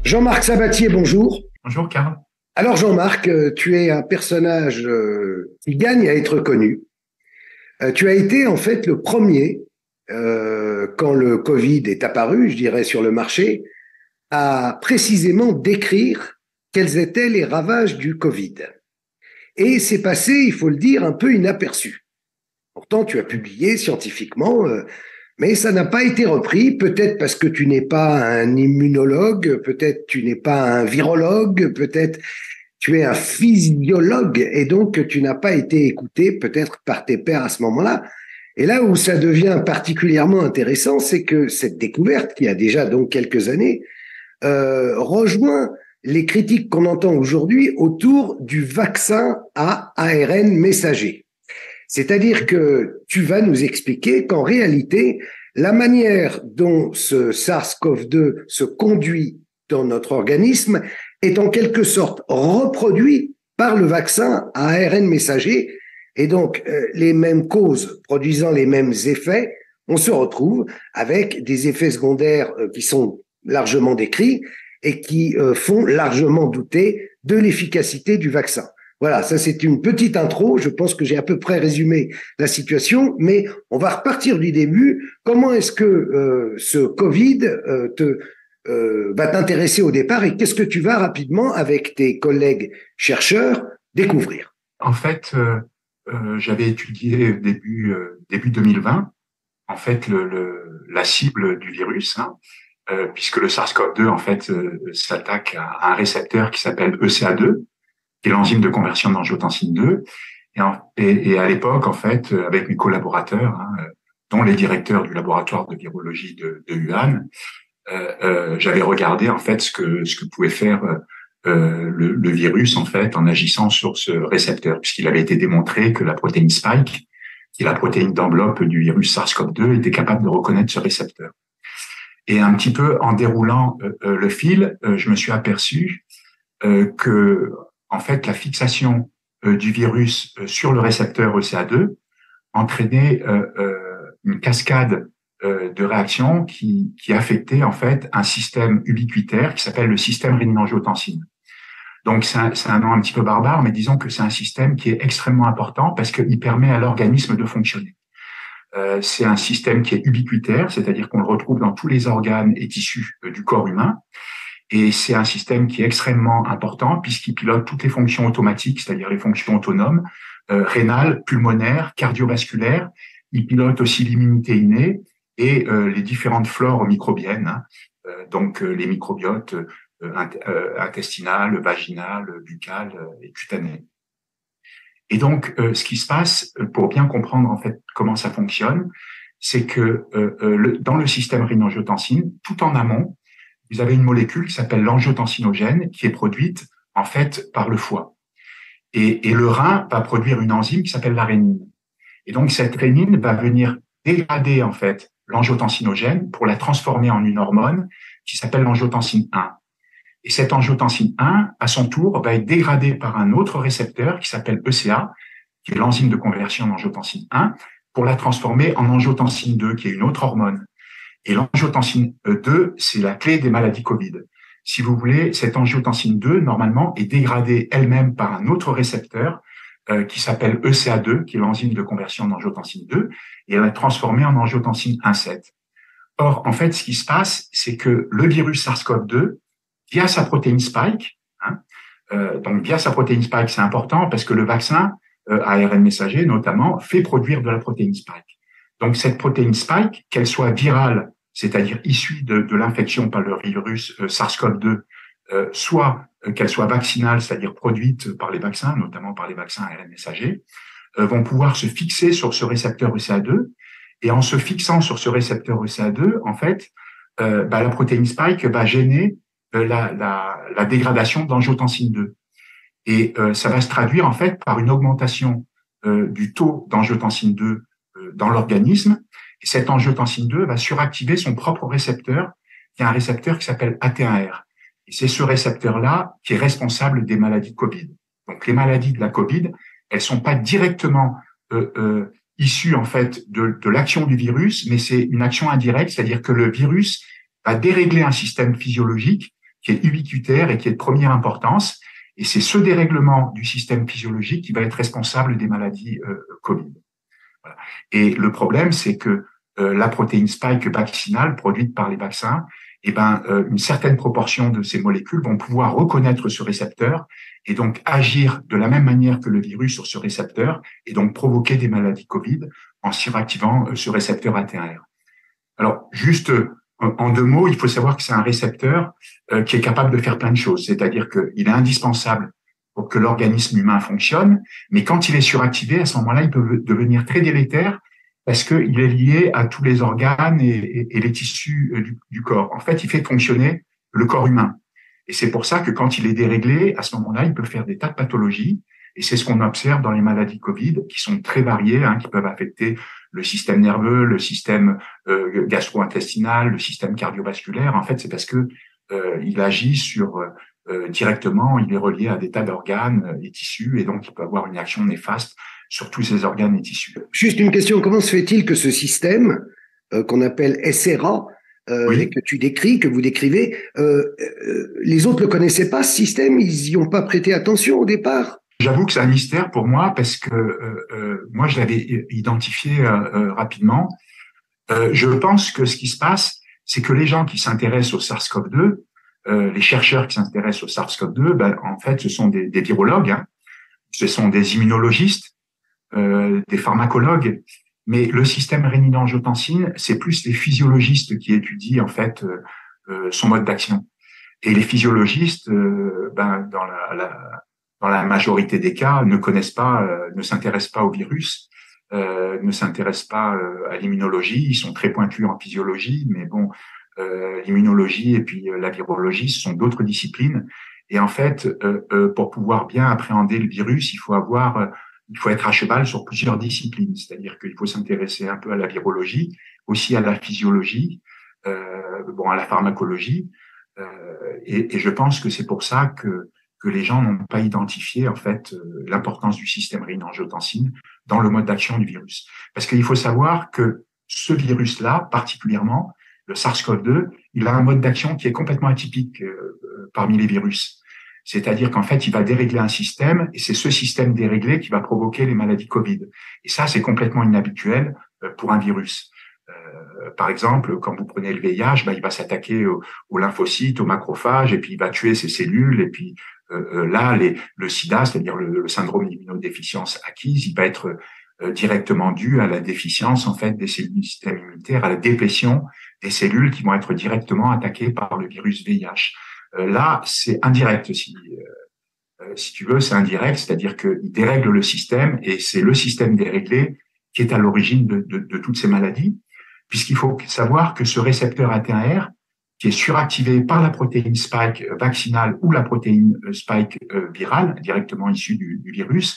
Jean-Marc Sabatier, bonjour. Bonjour Karl. Alors Jean-Marc, tu es un personnage qui gagne à être connu. Tu as été en fait le premier, quand le Covid est apparu, je dirais, sur le marché, à précisément décrire quels étaient les ravages du Covid. Et c'est passé, il faut le dire, un peu inaperçu. Pourtant, tu as publié scientifiquement, mais ça n'a pas été repris, peut-être parce que tu n'es pas un immunologue, peut-être tu n'es pas un virologue, peut-être tu es un physiologue et donc tu n'as pas été écouté peut-être par tes pairs à ce moment-là. Et là où ça devient particulièrement intéressant, c'est que cette découverte, qui a déjà donc quelques années, rejoint les critiques qu'on entend aujourd'hui autour du vaccin à ARN messager. C'est-à-dire que tu vas nous expliquer qu'en réalité, la manière dont ce SARS-CoV-2 se conduit dans notre organisme est en quelque sorte reproduit par le vaccin à ARN messager. Et donc, les mêmes causes produisant les mêmes effets, on se retrouve avec des effets secondaires qui sont largement décrits et qui font largement douter de l'efficacité du vaccin. Voilà, ça c'est une petite intro. Je pense que j'ai à peu près résumé la situation, mais on va repartir du début. Comment est-ce que ce Covid va t'intéresser au départ et qu'est-ce que tu vas rapidement, avec tes collègues chercheurs, découvrir? En fait, j'avais étudié début 2020, en fait, la cible du virus, hein, puisque le SARS-CoV-2, en fait, s'attaque à un récepteur qui s'appelle ECA2, qui est l'enzyme de conversion d'angiotensine 2. Et à l'époque, en fait, avec mes collaborateurs, hein, dont les directeurs du laboratoire de virologie de Wuhan, j'avais regardé en fait ce que pouvait faire le virus en fait en agissant sur ce récepteur, puisqu'il avait été démontré que la protéine spike, qui est la protéine d'enveloppe du virus SARS-CoV-2, était capable de reconnaître ce récepteur. Et un petit peu en déroulant le fil, je me suis aperçu que en fait la fixation du virus sur le récepteur ECA2 entraînait une cascade de réactions qui affectait en fait un système ubiquitaire qui s'appelle le système rénine-angiotensine. Donc c'est un nom un petit peu barbare, mais disons que c'est un système qui est extrêmement important parce qu'il permet à l'organisme de fonctionner. C'est un système qui est ubiquitaire, c'est-à-dire qu'on le retrouve dans tous les organes et tissus du corps humain. Et c'est un système qui est extrêmement important puisqu'il pilote toutes les fonctions automatiques, c'est-à-dire les fonctions autonomes, rénales, pulmonaires, cardiovasculaires. Il pilote aussi l'immunité innée et les différentes flores microbiennes, hein, donc les microbiotes intestinales, vaginales, buccales et cutanées. Et donc, ce qui se passe, pour bien comprendre en fait comment ça fonctionne, c'est que dans le système rénine-angiotensine, tout en amont, vous avez une molécule qui s'appelle l'angiotensinogène qui est produite en fait par le foie. Et le rein va produire une enzyme qui s'appelle la rénine. Et donc, cette rénine va venir dégrader en fait l'angiotensinogène pour la transformer en une hormone qui s'appelle l'angiotensine 1. Et cette angiotensine 1, à son tour, va être dégradée par un autre récepteur qui s'appelle ECA, qui est l'enzyme de conversion d'angiotensine 1, pour la transformer en angiotensine 2, qui est une autre hormone. Et l'angiotensine 2, c'est la clé des maladies Covid. Si vous voulez, cette angiotensine 2, normalement, est dégradée elle-même par un autre récepteur qui s'appelle ECA2, qui est l'enzyme de conversion d'angiotensine 2, et elle est transformée en angiotensine 1,7. Or, en fait, ce qui se passe, c'est que le virus SARS-CoV-2, via sa protéine spike, hein, donc via sa protéine spike, c'est important parce que le vaccin ARN messager, notamment, fait produire de la protéine spike. Donc, cette protéine spike, qu'elle soit virale, c'est-à-dire issue de l'infection par le virus SARS-CoV-2, soit qu'elle soit vaccinale, c'est-à-dire produite par les vaccins, notamment par les vaccins ARN messagers, vont pouvoir se fixer sur ce récepteur ECA2. Et en se fixant sur ce récepteur ECA2, en fait, la protéine spike va gêner la dégradation d'angiotensine 2. Et ça va se traduire en fait par une augmentation du taux d'angiotensine 2 dans l'organisme. Et cette angiotensine 2 va suractiver son propre récepteur, qui est un récepteur qui s'appelle AT1R. Et c'est ce récepteur-là qui est responsable des maladies de Covid. Donc les maladies de la Covid, elles sont pas directement issues en fait de l'action du virus, mais c'est une action indirecte, c'est-à-dire que le virus va dérégler un système physiologique qui est ubiquitaire et qui est de première importance. Et c'est ce dérèglement du système physiologique qui va être responsable des maladies Covid. Voilà. Et le problème, c'est que la protéine spike vaccinale produite par les vaccins, une certaine proportion de ces molécules vont pouvoir reconnaître ce récepteur et donc agir de la même manière que le virus sur ce récepteur et donc provoquer des maladies Covid en suractivant ce récepteur AT1R. Alors, juste en 2 mots, il faut savoir que c'est un récepteur qui est capable de faire plein de choses, c'est-à-dire qu'il est indispensable pour que l'organisme humain fonctionne, mais quand il est suractivé, à ce moment-là, il peut devenir très délétère parce qu'il est lié à tous les organes et les tissus du corps. En fait, il fait fonctionner le corps humain. Et c'est pour ça que quand il est déréglé, à ce moment-là, il peut faire des tas de pathologies. Et c'est ce qu'on observe dans les maladies Covid, qui sont très variées, qui peuvent affecter le système nerveux, le système gastro-intestinal, le système cardiovasculaire. En fait, c'est parce que il agit sur directement, il est relié à des tas d'organes et tissus, et donc il peut avoir une action néfaste sur tous ces organes et tissus. Juste une question, comment se fait-il que ce système qu'on appelle SRA, Oui. et que tu décris, que vous décrivez, les autres ne le connaissaient pas, ce système, ils n'y ont pas prêté attention au départ? J'avoue que c'est un mystère pour moi parce que moi, je l'avais identifié rapidement. Je pense que ce qui se passe, c'est que les gens qui s'intéressent au SARS-CoV-2, les chercheurs qui s'intéressent au SARS-CoV-2, en fait, ce sont des virologues, ce sont des immunologistes, des pharmacologues, mais le système rénine-angiotensine, c'est plus les physiologistes qui étudient en fait son mode d'action. Et les physiologistes, dans la majorité des cas, ne connaissent pas, ne s'intéressent pas au virus, ne s'intéressent pas à l'immunologie. Ils sont très pointus en physiologie, mais bon, l'immunologie et puis la virologie, ce sont d'autres disciplines. Et en fait, pour pouvoir bien appréhender le virus, il faut être à cheval sur plusieurs disciplines. C'est-à-dire qu'il faut s'intéresser un peu à la virologie, aussi à la physiologie, à la pharmacologie. Et je pense que c'est pour ça que les gens n'ont pas identifié en fait l'importance du système rénine-angiotensine dans le mode d'action du virus. Parce qu'il faut savoir que ce virus-là, particulièrement, le SARS-CoV-2, il a un mode d'action qui est complètement atypique parmi les virus. C'est-à-dire qu'en fait, il va dérégler un système et c'est ce système déréglé qui va provoquer les maladies Covid. Et ça, c'est complètement inhabituel pour un virus. Par exemple, quand vous prenez le VIH, il va s'attaquer aux lymphocytes, aux macrophages, et puis il va tuer ces cellules. Et puis le SIDA, c'est-à-dire le syndrome d'immunodéficience acquise, il va être directement dû à la déficience en fait des cellules du système immunitaire, à la déplétion des cellules qui vont être directement attaquées par le virus VIH. Là, c'est indirect aussi. Si tu veux, c'est indirect, c'est-à-dire qu'il dérègle le système et c'est le système déréglé qui est à l'origine de toutes ces maladies, puisqu'il faut savoir que ce récepteur AT1R, qui est suractivé par la protéine spike vaccinale ou la protéine spike virale, directement issue du virus,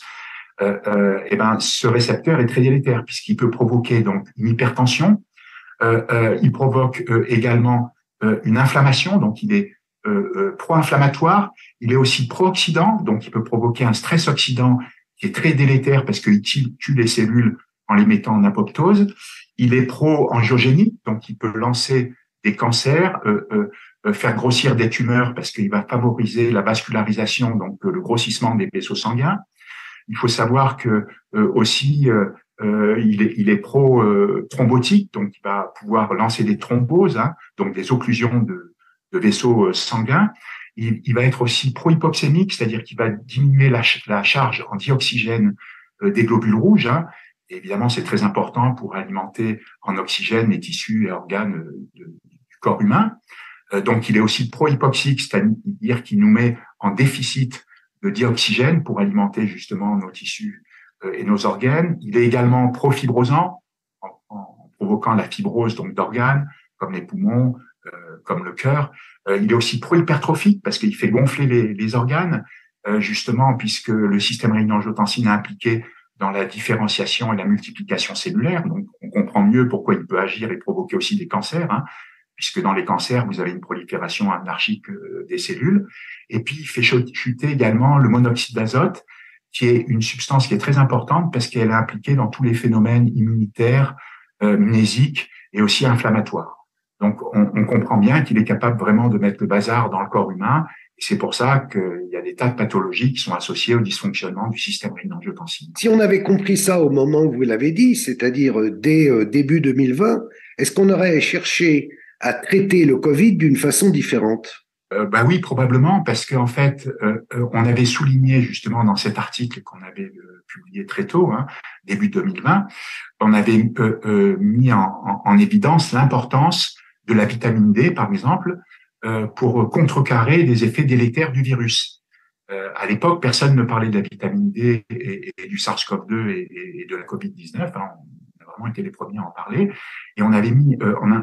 ce récepteur est très délétère, puisqu'il peut provoquer donc une hypertension, il provoque également une inflammation, donc il est pro-inflammatoire, il est aussi pro-oxydant, donc il peut provoquer un stress oxydant qui est très délétère parce qu'il tue les cellules en les mettant en apoptose. Il est pro-angiogénique, donc il peut lancer des cancers, faire grossir des tumeurs parce qu'il va favoriser la vascularisation, donc le grossissement des vaisseaux sanguins. Il faut savoir que aussi il est pro-thrombotique, donc il va pouvoir lancer des thromboses, donc des occlusions de vaisseaux sanguins. Il va être aussi pro-hypoxémique, c'est-à-dire qu'il va diminuer la charge en dioxygène des globules rouges. Et évidemment, c'est très important pour alimenter en oxygène les tissus et organes du corps humain. Donc, il est aussi pro-hypoxique, c'est-à-dire qu'il nous met en déficit de dioxygène pour alimenter justement nos tissus et nos organes. Il est également pro-fibrosant, en provoquant la fibrose donc d'organes, comme les poumons, comme le cœur. Il est aussi pro-hypertrophique parce qu'il fait gonfler les organes, justement, puisque le système rénine-angiotensine est impliqué dans la différenciation et la multiplication cellulaire. Donc, on comprend mieux pourquoi il peut agir et provoquer aussi des cancers, puisque dans les cancers, vous avez une prolifération anarchique des cellules. Et puis, il fait chuter également le monoxyde d'azote, qui est une substance qui est très importante parce qu'elle est impliquée dans tous les phénomènes immunitaires, mnésiques et aussi inflammatoires. Donc, on comprend bien qu'il est capable vraiment de mettre le bazar dans le corps humain. Et c'est pour ça qu'il y a des tas de pathologies qui sont associées au dysfonctionnement du système rénine-angiotensin. Si on avait compris ça au moment où vous l'avez dit, c'est-à-dire dès début 2020, est-ce qu'on aurait cherché à traiter le Covid d'une façon différente? Bah oui, probablement, parce qu'en fait, on avait souligné justement dans cet article qu'on avait publié très tôt, hein, début 2020, on avait mis en évidence l'importance de la vitamine D, par exemple, pour contrecarrer des effets délétères du virus. À l'époque, personne ne parlait de la vitamine D et du SARS-CoV-2 et de la COVID-19. Hein. On a vraiment été les premiers à en parler. Et on avait mis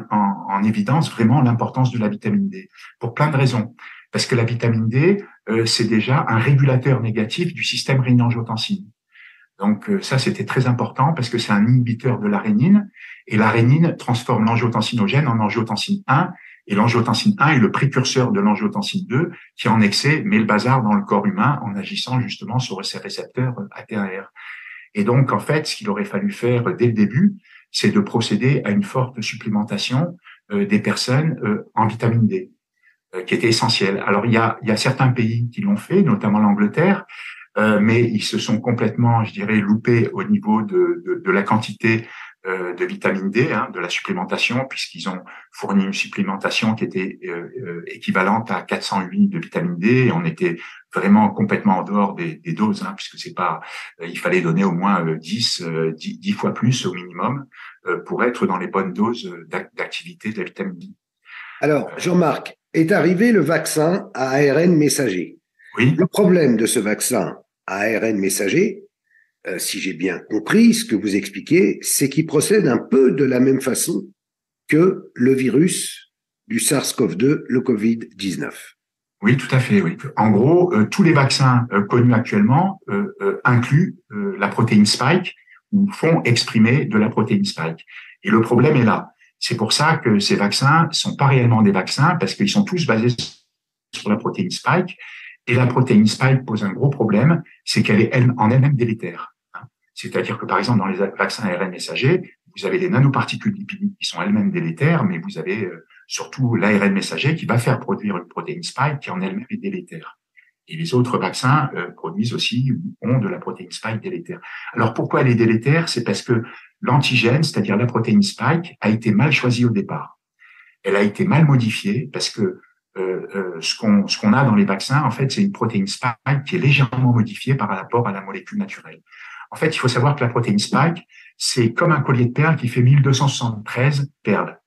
en évidence vraiment l'importance de la vitamine D pour plein de raisons. Parce que la vitamine D, c'est déjà un régulateur négatif du système rénine-angiotensine. Donc ça, c'était très important parce que c'est un inhibiteur de la rénine. Et la rénine transforme l'angiotensinogène en angiotensine 1. Et l'angiotensine 1 est le précurseur de l'angiotensine 2 qui, en excès, met le bazar dans le corps humain en agissant justement sur ces récepteurs ATR. Et donc, en fait, ce qu'il aurait fallu faire dès le début, c'est de procéder à une forte supplémentation des personnes en vitamine D, qui était essentielle. Alors, il y a certains pays qui l'ont fait, notamment l'Angleterre, mais ils se sont complètement, je dirais, loupés au niveau de la quantité de vitamine D, hein, de la supplémentation, puisqu'ils ont fourni une supplémentation qui était équivalente à 408 de vitamine D, et on était vraiment complètement en dehors des doses, hein, puisque c'est pas, il fallait donner au moins 10 fois plus au minimum pour être dans les bonnes doses d'activité de la vitamine D. Alors, Jean-Marc, est arrivé le vaccin à ARN messager. Oui. Le problème de ce vaccin à ARN messager, si j'ai bien compris ce que vous expliquez, c'est qu'il procède un peu de la même façon que le virus du SARS-CoV-2, le Covid-19. Oui, tout à fait. Oui. En gros, tous les vaccins connus actuellement incluent la protéine spike ou font exprimer de la protéine spike. Et le problème est là. C'est pour ça que ces vaccins sont pas réellement des vaccins parce qu'ils sont tous basés sur la protéine spike. Et la protéine spike pose un gros problème, c'est qu'elle est en elle-même délétère. C'est-à-dire que, par exemple, dans les vaccins ARN messagers, vous avez des nanoparticules lipidiques qui sont elles-mêmes délétères, mais vous avez surtout l'ARN messager qui va faire produire une protéine spike qui en elle-même est délétère. Et les autres vaccins produisent aussi, ont de la protéine spike délétère. Alors pourquoi elle est délétère? C'est parce que l'antigène, c'est-à-dire la protéine spike, a été mal choisie au départ. Elle a été mal modifiée parce que ce qu'on a dans les vaccins, en fait, c'est une protéine spike qui est légèrement modifiée par rapport à la molécule naturelle. En fait, il faut savoir que la protéine spike, c'est comme un collier de perles qui fait 1273 perles.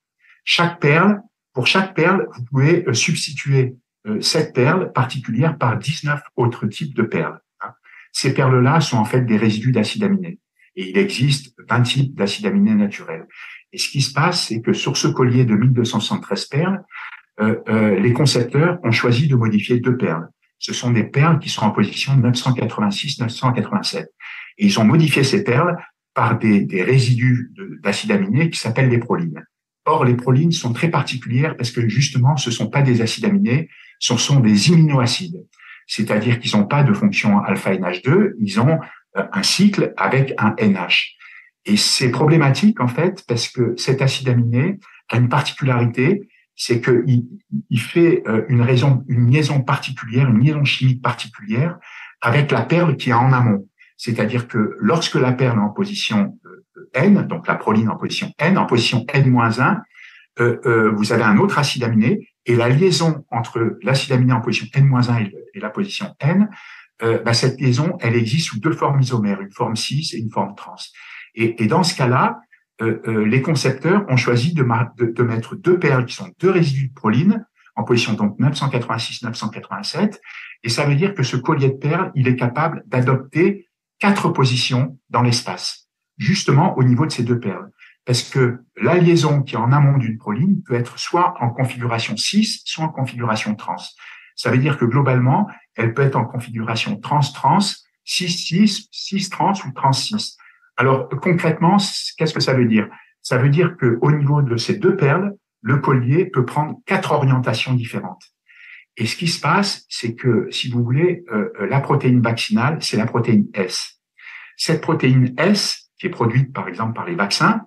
Pour chaque perle, vous pouvez substituer cette perle particulière par 19 autres types de perles. Ces perles-là sont en fait des résidus d'acides aminés. Et il existe 20 types d'acides aminés naturels. Et ce qui se passe, c'est que sur ce collier de 1273 perles, les concepteurs ont choisi de modifier 2 perles. Ce sont des perles qui sont en position 986-987. Et ils ont modifié ces perles par des résidus d'acides aminés qui s'appellent les prolines. Or, les prolines sont très particulières parce que justement, ce ne sont pas des acides aminés, ce sont des immunoacides. C'est-à-dire qu'ils n'ont pas de fonction alpha-NH2, ils ont un cycle avec un NH. Et c'est problématique, en fait, parce que cet acide aminé a une particularité, c'est qu'il fait une liaison particulière, une liaison chimique particulière avec la perle qui est en amont. C'est-à-dire que lorsque la perle est en position N, donc la proline en position N-1, vous avez un autre acide aminé, et la liaison entre l'acide aminé en position N-1 et la position N, cette liaison, elle existe sous 2 formes isomères, une forme cis et une forme trans. Et dans ce cas-là, les concepteurs ont choisi de mettre 2 perles qui sont 2 résidus de proline en position donc 986-987, et ça veut dire que ce collier de perles, il est capable d'adopter 4 positions dans l'espace, justement au niveau de ces 2 perles. Parce que la liaison qui est en amont d'une proline peut être soit en configuration cis, soit en configuration trans. Ça veut dire que globalement, elle peut être en configuration trans-trans, cis-cis, cis-trans ou trans-cis. Alors concrètement, qu'est-ce que ça veut dire? Ça veut dire qu'au niveau de ces 2 perles, le collier peut prendre 4 orientations différentes. Et ce qui se passe, c'est que, si vous voulez, la protéine vaccinale, c'est la protéine S. Cette protéine S, qui est produite par exemple par les vaccins,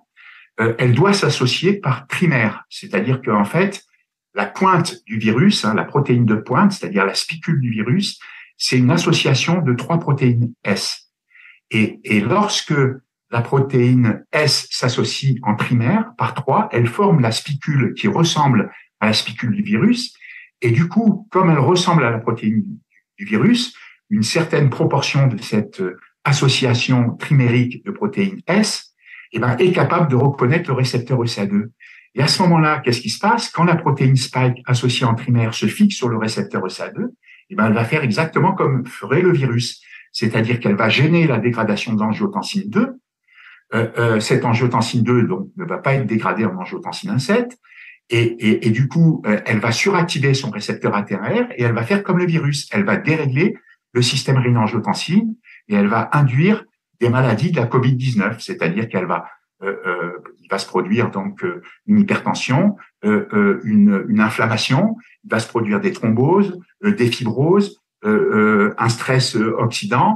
elle doit s'associer par trimère, c'est-à-dire qu'en fait, la pointe du virus, la protéine de pointe, c'est-à-dire la spicule du virus, c'est une association de 3 protéines S. Et lorsque la protéine S s'associe en trimère par 3, elle forme la spicule qui ressemble à la spicule du virus. Et du coup, comme elle ressemble à la protéine du virus, une certaine proportion de cette association trimérique de protéines S est capable de reconnaître le récepteur ECA2. Et à ce moment-là, qu'est-ce qui se passe? Quand la protéine spike associée en trimère se fixe sur le récepteur ECA2, elle va faire exactement comme ferait le virus. C'est-à-dire qu'elle va gêner la dégradation d'angiotensine 2. Cette angiotensine 2 donc, ne va pas être dégradée en angiotensine 1,7. Et du coup, elle va suractiver son récepteur ATR et elle va faire comme le virus. Elle va dérégler le système rénine-angiotensine et elle va induire des maladies de la COVID-19. C'est-à-dire qu'elle va il va se produire donc une hypertension, une inflammation, il va se produire des thromboses, des fibroses, un stress oxydant,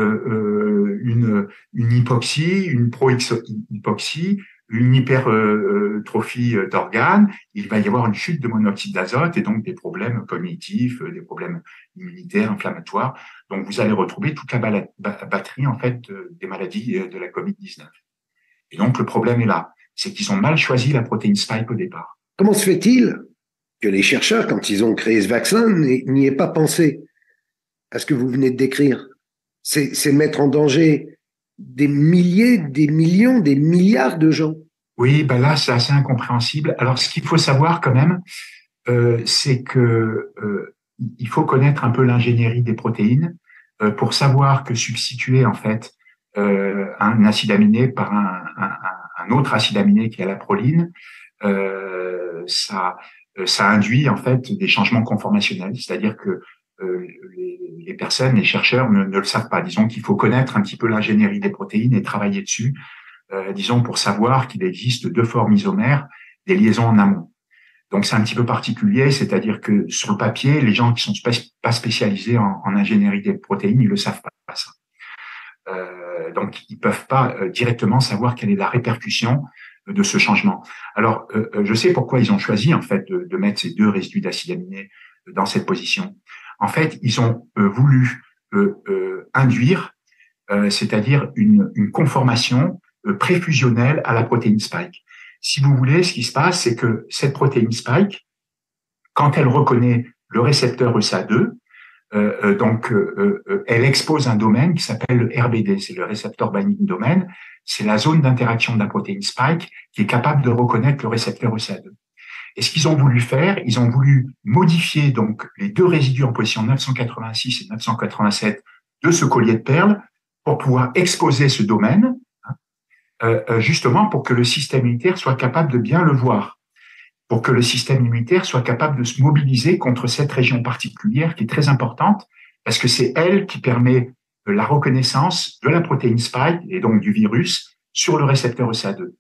une hypoxie, une pro-hypoxie, une hypertrophie d'organes. Il va y avoir une chute de monoxyde d'azote et donc des problèmes cognitifs, des problèmes immunitaires, inflammatoires. Donc vous allez retrouver toute la batterie en fait des maladies de la COVID-19. Et donc, le problème est là. C'est qu'ils ont mal choisi la protéine spike au départ. Comment se fait-il que les chercheurs, quand ils ont créé ce vaccin, n'y aient pas pensé à ce que vous venez de décrire? C'est mettre en danger des milliers, des millions, des milliards de gens. Oui, ben là, c'est assez incompréhensible. Alors, ce qu'il faut savoir quand même, c'est que il faut connaître un peu l'ingénierie des protéines pour savoir que substituer, en fait, un acide aminé par un autre acide aminé qui est la proline, ça induit en fait des changements conformationnels, c'est-à-dire que les personnes, les chercheurs ne le savent pas. Disons qu'il faut connaître un petit peu l'ingénierie des protéines et travailler dessus, disons pour savoir qu'il existe 2 formes isomères, des liaisons en amont. Donc c'est un petit peu particulier, c'est-à-dire que sur le papier, les gens qui sont pas spécialisés en ingénierie des protéines, ils le savent pas ça. Donc, ils peuvent pas directement savoir quelle est la répercussion de ce changement. Alors, je sais pourquoi ils ont choisi en fait de mettre ces 2 résidus d'acides aminés dans cette position. En fait, ils ont voulu induire, c'est-à-dire une conformation préfusionnelle à la protéine spike. Si vous voulez, ce qui se passe, c'est que cette protéine spike, quand elle reconnaît le récepteur ESA2, elle expose un domaine qui s'appelle le RBD, c'est le Receptor Binding Domain. C'est la zone d'interaction de la protéine spike qui est capable de reconnaître le récepteur ECA2. Et ce qu'ils ont voulu faire, ils ont voulu modifier donc les 2 résidus en position 986 et 987 de ce collier de perles pour pouvoir exposer ce domaine, justement pour que le système immunitaire soit capable de bien le voir, pour que le système immunitaire soit capable de se mobiliser contre cette région particulière qui est très importante, parce que c'est elle qui permet la reconnaissance de la protéine spike et donc du virus sur le récepteur ECA2.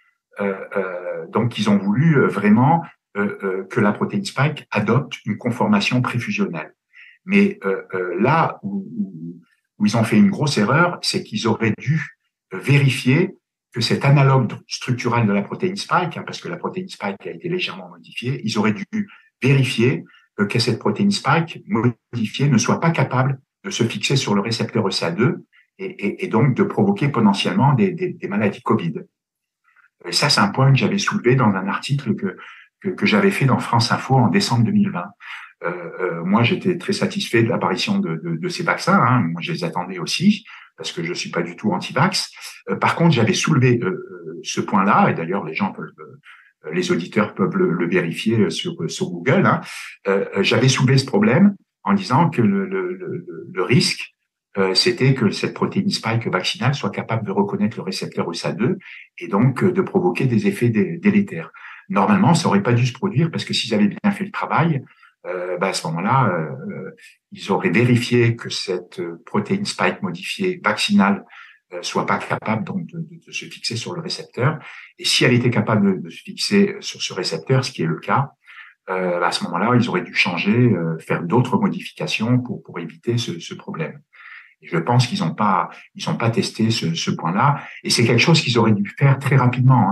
Donc, ils ont voulu vraiment que la protéine spike adopte une conformation préfusionnelle. Mais là où ils ont fait une grosse erreur, c'est qu'ils auraient dû vérifier que cet analogue structural de la protéine spike, parce que la protéine spike a été légèrement modifiée, ils auraient dû vérifier que cette protéine spike modifiée ne soit pas capable de se fixer sur le récepteur ECA2 et donc de provoquer potentiellement des maladies Covid. Et ça, c'est un point que j'avais soulevé dans un article que j'avais fait dans France Info en décembre 2020. Moi, j'étais très satisfait de l'apparition de ces vaccins. Moi, je les attendais aussi parce que je suis pas du tout anti-vax. Par contre, j'avais soulevé ce point-là, et d'ailleurs, les auditeurs peuvent le vérifier sur Google. J'avais soulevé ce problème en disant que le risque, c'était que cette protéine spike vaccinale soit capable de reconnaître le récepteur ESA2 et donc de provoquer des effets délétères. Normalement, ça aurait pas dû se produire parce que s'ils avaient bien fait le travail, à ce moment-là, ils auraient vérifié que cette protéine spike modifiée vaccinale soit pas capable donc de se fixer sur le récepteur. Et si elle était capable de se fixer sur ce récepteur, ce qui est le cas, à ce moment-là, ils auraient dû changer, faire d'autres modifications pour éviter ce problème. Et je pense qu'ils n'ont pas testé ce point-là. Et c'est quelque chose qu'ils auraient dû faire très rapidement.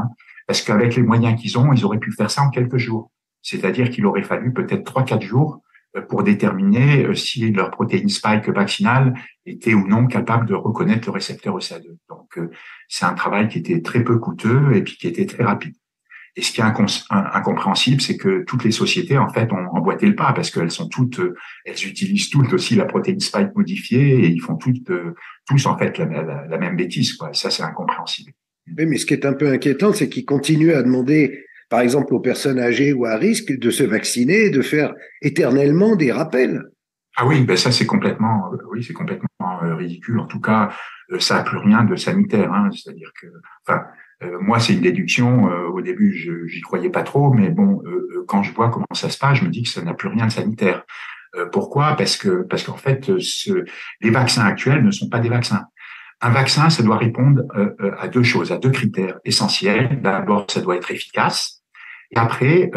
parce qu'avec les moyens qu'ils ont, ils auraient pu faire ça en quelques jours. C'est-à-dire qu'il aurait fallu peut-être 3-4 jours pour déterminer si leur protéine spike vaccinale était ou non capable de reconnaître le récepteur ECA2. Donc, c'est un travail qui était très peu coûteux et puis qui était très rapide. Et ce qui est incompréhensible, c'est que toutes les sociétés, en fait, ont emboîté le pas parce qu'elles sont toutes, elles utilisent toutes aussi la protéine spike modifiée et ils font toutes, tous en fait la même bêtise, quoi. Ça, c'est incompréhensible. Oui, mais ce qui est un peu inquiétant, c'est qu'ils continuent à demander, par exemple, aux personnes âgées ou à risque de se vacciner et de faire éternellement des rappels. Ah oui, ben ça c'est complètement, oui, c'est complètement ridicule. En tout cas, ça n'a plus rien de sanitaire. Hein. C'est-à-dire que, enfin, moi c'est une déduction. Au début, j'y croyais pas trop, mais bon, quand je vois comment ça se passe, je me dis que ça n'a plus rien de sanitaire. Pourquoi? Parce qu'en fait, les vaccins actuels ne sont pas des vaccins. Un vaccin, ça doit répondre à deux choses, à deux critères essentiels. D'abord, ça doit être efficace. Et après,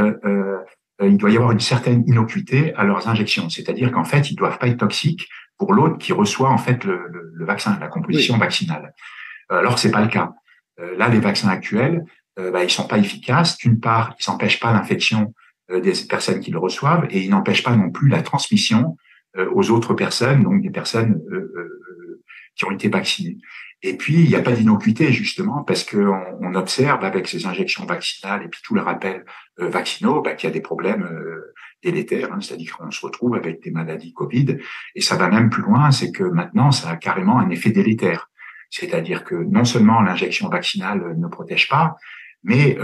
il doit y avoir une certaine innocuité à leurs injections. C'est-à-dire qu'en fait, ils doivent pas être toxiques pour l'autre qui reçoit en fait le vaccin, la composition vaccinale. Alors, c'est pas le cas. Là, les vaccins actuels, ils sont pas efficaces. D'une part, ils n'empêchent pas l'infection des personnes qui le reçoivent et ils n'empêchent pas non plus la transmission aux autres personnes, donc des personnes qui ont été vaccinées. Et puis, il n'y a pas d'innocuité, justement, parce qu'on observe avec ces injections vaccinales et puis tous les rappels vaccinaux qu'il y a des problèmes délétères, hein, c'est-à-dire qu'on se retrouve avec des maladies Covid. Et ça va même plus loin, c'est que maintenant, ça a carrément un effet délétère. C'est-à-dire que non seulement l'injection vaccinale ne protège pas, mais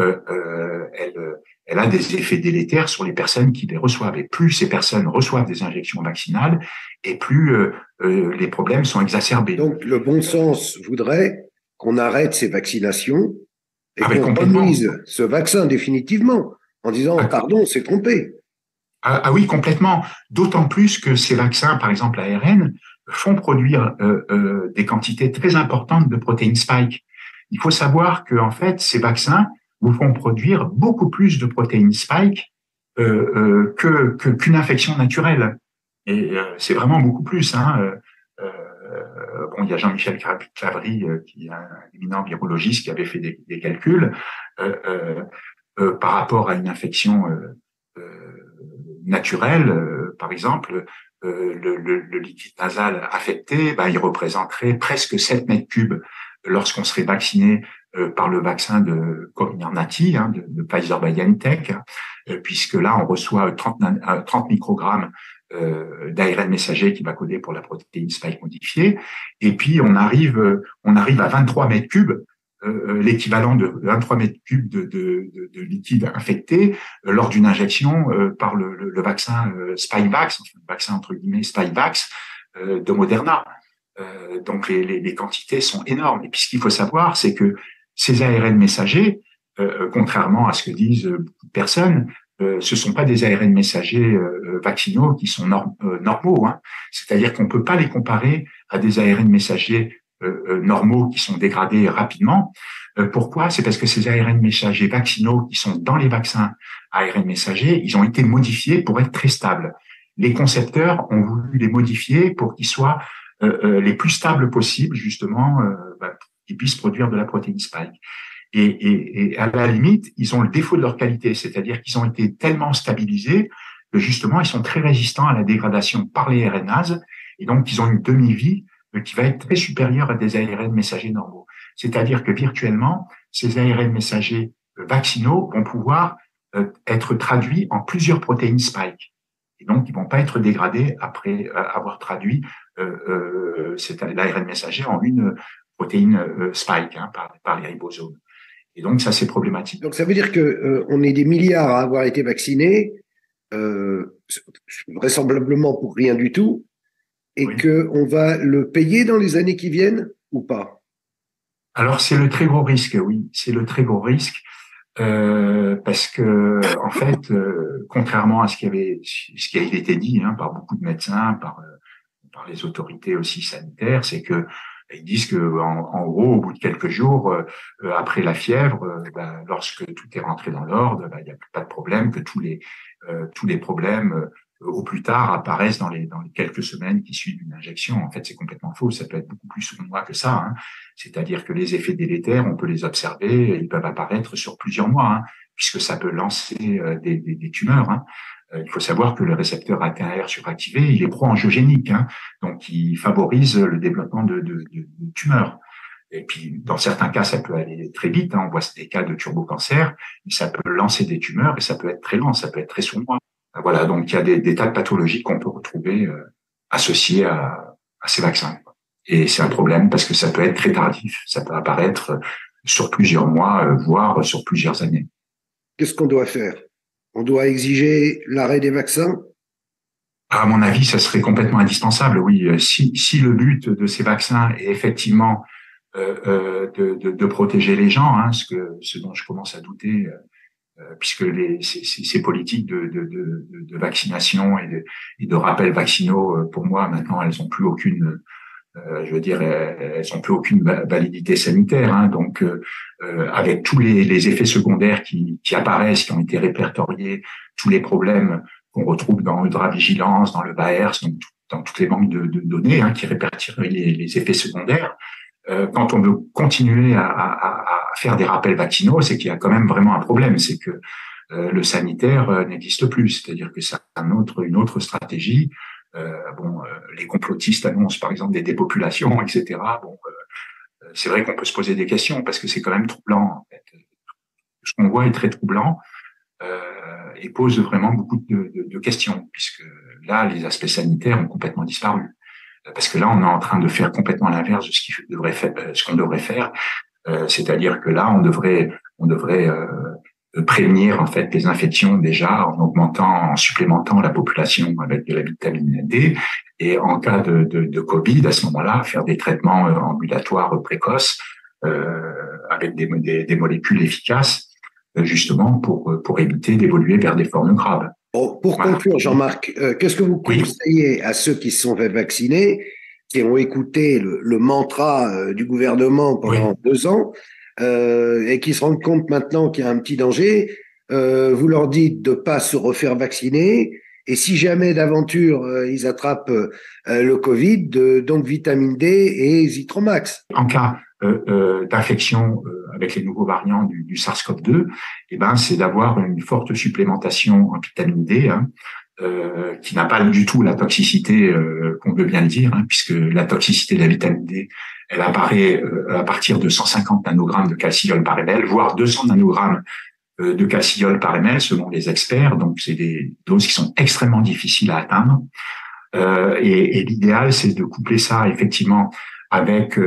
elle a des effets délétères sur les personnes qui les reçoivent. Et plus ces personnes reçoivent des injections vaccinales, et plus les problèmes sont exacerbés. Donc, le bon sens voudrait qu'on arrête ces vaccinations et qu'on complètement. remise ce vaccin définitivement en disant pardon, on s'est trompé. Ah oui, complètement. D'autant plus que ces vaccins, par exemple l'ARN, font produire des quantités très importantes de protéines spike. Il faut savoir que en fait, ces vaccins vous font produire beaucoup plus de protéines spike qu'une infection naturelle. Et c'est vraiment beaucoup plus. Hein. Bon, il y a Jean-Michel Clavry, qui est un éminent virologiste, qui avait fait des calculs par rapport à une infection naturelle. Par exemple, le liquide nasal affecté, il représenterait presque 7 mètres cubes lorsqu'on serait vacciné par le vaccin de Comirnaty, hein, de Pfizer-BioNTech, puisque là, on reçoit 30 microgrammes d'ARN messager qui va coder pour la protéine spike modifiée. Et puis, on arrive à 23 mètres cubes, l'équivalent de 23 mètres cubes de liquide infecté lors d'une injection par le vaccin Spikevax, le vaccin entre guillemets Spikevax de Moderna. Donc, les quantités sont énormes. Et puis, ce qu'il faut savoir, c'est que ces ARN messagers, contrairement à ce que disent beaucoup de personnes, ce sont pas des ARN messagers vaccinaux qui sont normaux. Hein. C'est-à-dire qu'on peut pas les comparer à des ARN messagers normaux qui sont dégradés rapidement. Pourquoi? C'est parce que ces ARN messagers vaccinaux qui sont dans les vaccins ARN messagers, ils ont été modifiés pour être très stables. Les concepteurs ont voulu les modifier pour qu'ils soient les plus stables possibles, justement, pour qu'ils puissent produire de la protéine spike. Et à la limite, ils ont le défaut de leur qualité, c'est-à-dire qu'ils ont été tellement stabilisés que justement, ils sont très résistants à la dégradation par les RNAs, et donc ils ont une demi-vie qui va être très supérieure à des ARN messagers normaux. C'est-à-dire que virtuellement, ces ARN messagers vaccinaux vont pouvoir être traduits en plusieurs protéines spike. Et donc, ils vont pas être dégradés après avoir traduit l'ARN messager en une protéine spike par les ribosomes. Et donc, ça, c'est problématique. Donc, ça veut dire on est des milliards à avoir été vaccinés, vraisemblablement pour rien du tout, et qu'on va le payer dans les années qui viennent ou pas? Alors, c'est le très gros risque, oui. C'est le très gros risque. Parce que en fait, contrairement à ce qui a été dit par beaucoup de médecins, par les autorités aussi sanitaires, c'est que ils disent que en gros, au bout de quelques jours après la fièvre, lorsque tout est rentré dans l'ordre, il n'y a plus pas de problème, que tous les problèmes au plus tard apparaissent dans les quelques semaines qui suivent une injection. En fait, c'est complètement faux. Ça peut être beaucoup plus sournois que ça. Hein. C'est-à-dire que les effets délétères, on peut les observer, et ils peuvent apparaître sur plusieurs mois, hein, puisque ça peut lancer des tumeurs. Hein. Il faut savoir que le récepteur ATR suractivé, il est pro-angiogénique, hein, donc il favorise le développement de tumeurs. Et puis, dans certains cas, ça peut aller très vite. Hein. On voit des cas de turbocancer, mais ça peut lancer des tumeurs et ça peut être très lent, ça peut être très sournois. Voilà, donc il y a des tas de pathologies qu'on peut retrouver associées à ces vaccins. Et c'est un problème parce que ça peut être très tardif, ça peut apparaître sur plusieurs mois, voire sur plusieurs années. Qu'est-ce qu'on doit faire? On doit exiger l'arrêt des vaccins? À mon avis, ça serait complètement indispensable, oui. Si le but de ces vaccins est effectivement de protéger les gens, hein, ce dont je commence à douter, puisque ces politiques de vaccination et de rappels vaccinaux, pour moi, maintenant, elles ont plus aucune, je veux dire, elles ont plus aucune validité sanitaire. Hein, donc, avec tous les effets secondaires qui apparaissent, qui ont été répertoriés, tous les problèmes qu'on retrouve dans l'ultravigilance, dans le VAERS, donc dans toutes les banques de données qui répertorient les effets secondaires. Quand on veut continuer à faire des rappels vaccinaux, c'est qu'il y a quand même vraiment un problème, c'est que le sanitaire n'existe plus, c'est-à-dire que c'est une autre stratégie. Les complotistes annoncent par exemple des dépopulations, etc. C'est vrai qu'on peut se poser des questions parce que c'est quand même troublant. En fait. Ce qu'on voit est très troublant et pose vraiment beaucoup de questions, puisque là, les aspects sanitaires ont complètement disparu. Parce que là, on est en train de faire complètement l'inverse de ce qu'on devrait faire, c'est-à-dire que là, on devrait prévenir en fait les infections déjà en supplémentant la population avec de la vitamine D, et en cas de Covid, à ce moment-là, faire des traitements ambulatoires précoces avec des molécules efficaces, justement pour éviter d'évoluer vers des formes graves. Pour conclure, Jean-Marc, qu'est-ce que vous conseillez à ceux qui se sont fait vacciner, qui ont écouté le mantra du gouvernement pendant 2 ans et qui se rendent compte maintenant qu'il y a un petit danger? Vous leur dites de ne pas se refaire vacciner, et si jamais d'aventure ils attrapent le Covid, donc vitamine D et Zithromax. En cas d'infection avec les nouveaux variants du SARS-CoV-2, c'est d'avoir une forte supplémentation en vitamine D, qui n'a pas du tout la toxicité qu'on veut bien le dire, puisque la toxicité de la vitamine D, elle apparaît à partir de 150 nanogrammes de calciol par ml, voire 200 nanogrammes de calciol par ml, selon les experts. Donc, c'est des doses qui sont extrêmement difficiles à atteindre. Et l'idéal, c'est de coupler ça effectivement avec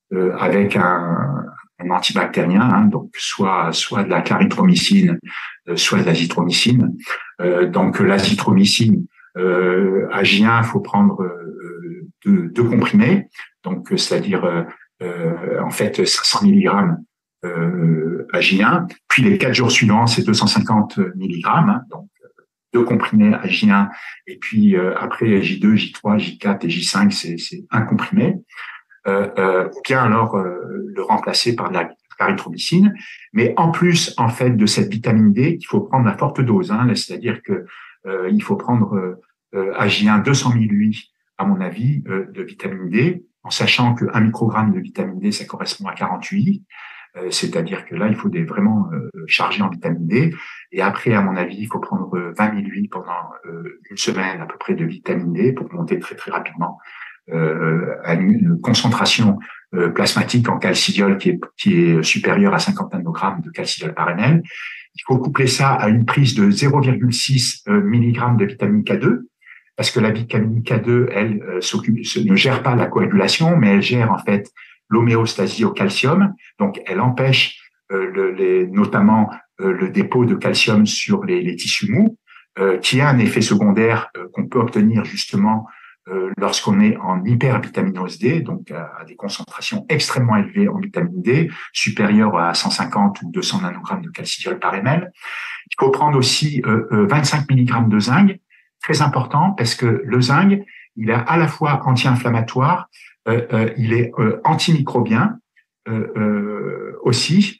un antibactérien, donc soit de la clarithromycine, soit de l'azithromycine. Donc l'azithromycine AJ1, il faut prendre deux comprimés, donc c'est-à-dire en fait 500 mg AJ1, puis les 4 jours suivants c'est 250 mg, donc 2 comprimés AJ1, et puis après J2, J3, J4 et J5 c'est un comprimé. Ou bien alors le remplacer par de la clarithromycine. Mais en plus, en fait, de cette vitamine D, il faut prendre la forte dose. C'est-à-dire que il faut prendre AJ1 200 millilitres, à mon avis, de vitamine D, en sachant que 1 microgramme de vitamine D, ça correspond à 48. C'est-à-dire que là, il faut vraiment charger en vitamine D. Et après, à mon avis, il faut prendre 20 millilitres pendant une semaine à peu près de vitamine D pour monter très, très rapidement à une concentration plasmatique en calcidiol qui est supérieure à 50 nanogrammes de calcidiol par ml. Il faut coupler ça à une prise de 0,6 mg de vitamine K2, parce que la vitamine K2, elle ne gère pas la coagulation, mais elle gère en fait l'homéostasie au calcium. Donc, elle empêche notamment le dépôt de calcium sur les tissus mous, qui a un effet secondaire qu'on peut obtenir justement lorsqu'on est en hypervitaminose D, donc à des concentrations extrêmement élevées en vitamine D, supérieures à 150 ou 200 nanogrammes de calcidiol par ml. Il faut prendre aussi 25 mg de zinc, très important, parce que le zinc, il est à la fois anti-inflammatoire, il est antimicrobien aussi.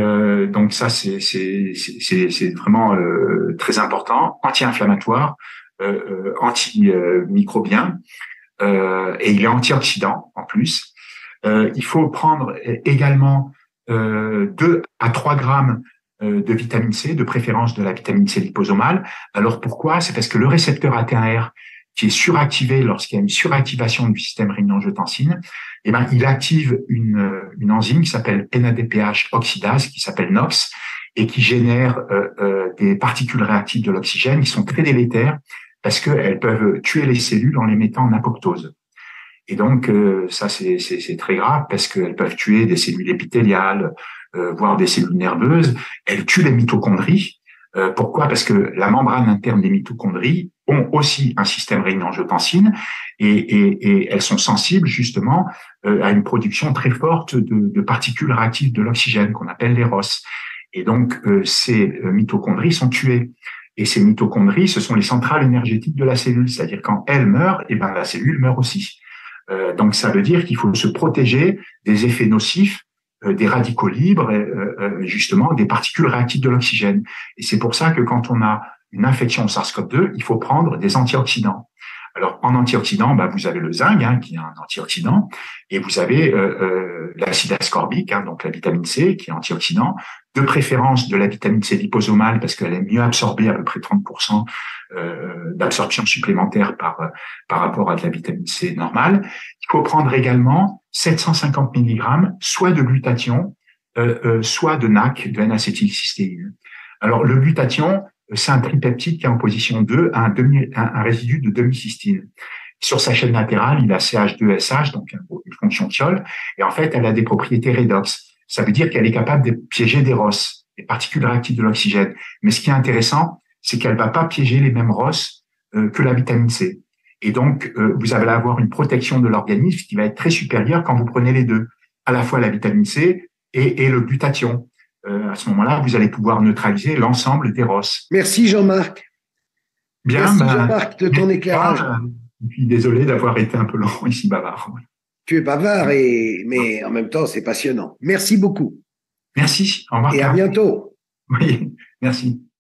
Donc ça, c'est vraiment très important, anti-inflammatoire, antimicrobien et il est antioxydant en plus. Il faut prendre également 2 à 3 grammes de vitamine C, de préférence de la vitamine C liposomale. Alors pourquoi? C'est parce que le récepteur AT1R qui est suractivé lorsqu'il y a une suractivation du système rénine-angiotensine, eh ben, il active une enzyme qui s'appelle NADPH oxydase, qui s'appelle NOx, et qui génère des particules réactives de l'oxygène qui sont très délétères parce qu'elles peuvent tuer les cellules en les mettant en apoptose. Et donc, ça, c'est très grave parce qu'elles peuvent tuer des cellules épithéliales, voire des cellules nerveuses. Elles tuent les mitochondries. Pourquoi? Parce que la membrane interne des mitochondries ont aussi un système rénine-angiotensine et elles sont sensibles justement à une production très forte de particules réactives de l'oxygène qu'on appelle les ROS. Et donc, ces mitochondries sont tuées. Et ces mitochondries, ce sont les centrales énergétiques de la cellule. C'est-à-dire quand elles meurent, eh ben, la cellule meurt aussi. Donc, ça veut dire qu'il faut se protéger des effets nocifs, des radicaux libres, justement, des particules réactives de l'oxygène. Et c'est pour ça que quand on a une infection au SARS-CoV-2, il faut prendre des antioxydants. Alors, en antioxydant, bah, vous avez le zinc, qui est un antioxydant, et vous avez l'acide ascorbique, donc la vitamine C, qui est antioxydant, de préférence de la vitamine C liposomale, parce qu'elle est mieux absorbée, à peu près 30% d'absorption supplémentaire par rapport à de la vitamine C normale. Il faut prendre également 750 mg, soit de glutathion, soit de NAC, de N-acétylcystéine. Alors, le glutathion, c'est un tripeptide qui est en position 2 à un résidu de demi-cystine. Sur sa chaîne latérale, il a CH2SH, donc une fonction thiol, et en fait, elle a des propriétés redox. Ça veut dire qu'elle est capable de piéger des ROS, des particules réactives de l'oxygène. Mais ce qui est intéressant, c'est qu'elle va pas piéger les mêmes ROS que la vitamine C. Et donc, vous allez avoir une protection de l'organisme qui va être très supérieure quand vous prenez les deux, à la fois la vitamine C et le glutathion. À ce moment-là, vous allez pouvoir neutraliser l'ensemble des ROS. Merci Jean-Marc. Bien, merci Jean-Marc de ton éclairage. Et puis désolé d'avoir été un peu long ici, bavard. Tu es bavard, mais en même temps, c'est passionnant. Merci beaucoup. Merci. Au revoir. Et à bientôt. Oui, merci.